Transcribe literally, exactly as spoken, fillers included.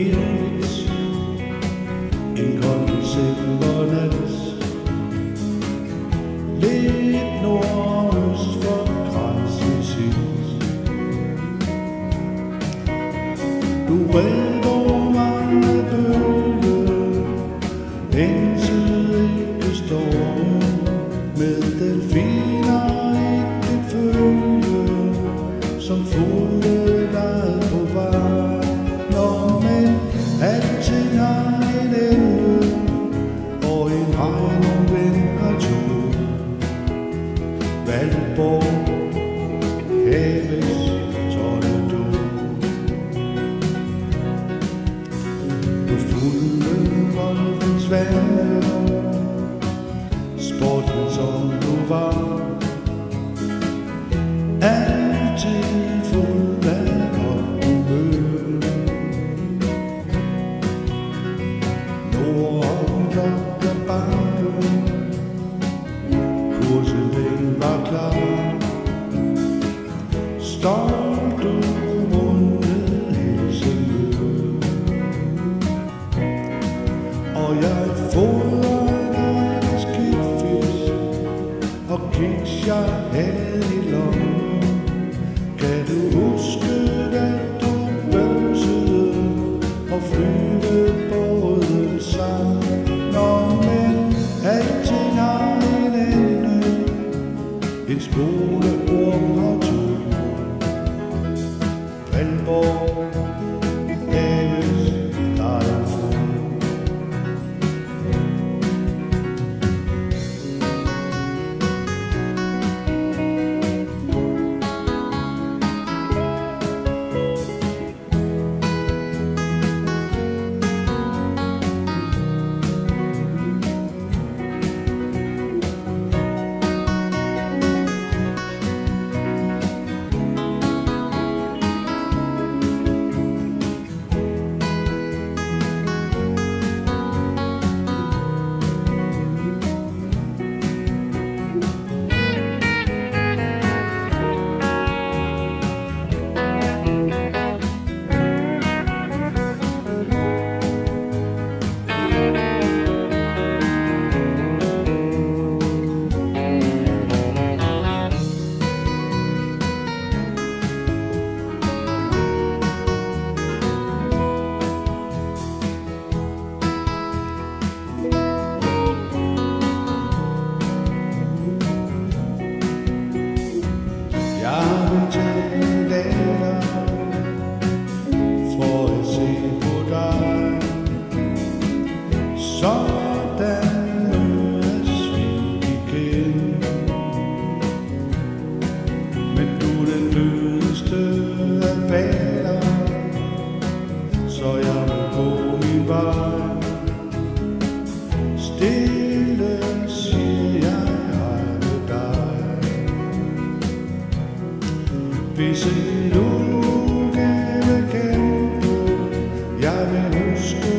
evigt. En kold decembernat, lidt nordøst for grænsesit. Du redder mig med bølge, indtil ikke står med delfiner i dit følge, som fulgte dig på vej. Nå, men alting har en ende, og en regn og vind har to. Valborg, havets tornado. Du fulgte golfens vande, sporten som du var, altid fuld af godt humør. Nord om Klokkebakken, kursen den var klar. Stolt du rundet Helsingør, og jeg fodrede dig med skidtfisk og kiks jeg havde i lommen. Kan du huske, da du bøvsede og flyvebåden sang? Nå, men alting har en ende, en skoleord har to. Valborg, havets dejlighed. Jeg vil tage en datter for at se på dig, sådan mødes vi igen. Men du er den blødeste af baller, så jeg vil gå min vej. Stille siger jeg hej med dig. Hvis en lukke vil kæmpe, jeg vil huske